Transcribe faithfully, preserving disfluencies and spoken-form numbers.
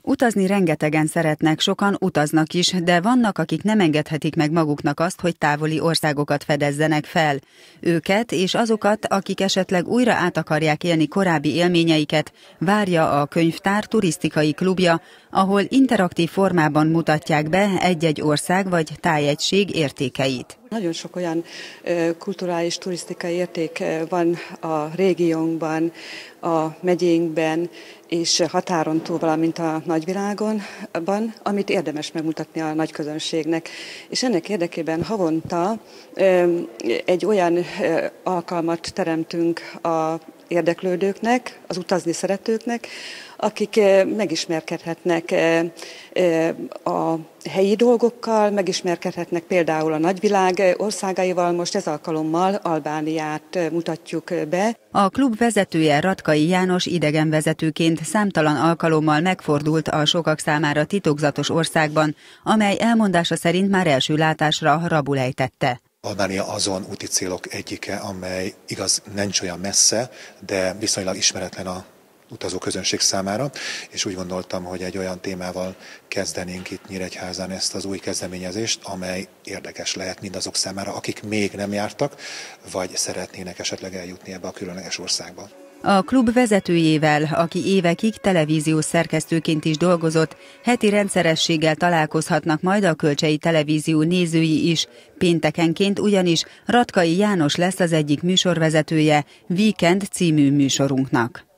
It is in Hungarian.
Utazni rengetegen szeretnek, sokan utaznak is, de vannak, akik nem engedhetik meg maguknak azt, hogy távoli országokat fedezzenek fel. Őket és azokat, akik esetleg újra át akarják élni korábbi élményeiket, várja a Könyvtár turisztikai klubja, ahol interaktív formában mutatják be egy-egy ország vagy tájegység értékeit. Nagyon sok olyan kulturális, turisztikai érték van a régiónkban, a megyénkben és határon túl, valamint a nagyvilágon, amit érdemes megmutatni a nagy közönségnek. És ennek érdekében havonta egy olyan alkalmat teremtünk a érdeklődőknek, az utazni szeretőknek, akik megismerkedhetnek a helyi dolgokkal, megismerkedhetnek például a nagyvilág országaival. Most ez alkalommal Albániát mutatjuk be. A klub vezetője, Ratkai János idegenvezetőként számtalan alkalommal megfordult a sokak számára titokzatos országban, amely elmondása szerint már első látásra rabul ejtette. Albánia azon úti célok egyike, amely igaz nincs olyan messze, de viszonylag ismeretlen a utazó közönség számára, és úgy gondoltam, hogy egy olyan témával kezdenénk itt Nyíregyházán ezt az új kezdeményezést, amely érdekes lehet mindazok számára, akik még nem jártak, vagy szeretnének esetleg eljutni ebbe a különleges országba. A klub vezetőjével, aki évekig televíziós szerkesztőként is dolgozott, heti rendszerességgel találkozhatnak majd a Kölcsei Televízió nézői is. Péntekenként ugyanis Ratkai János lesz az egyik műsorvezetője Weekend című műsorunknak.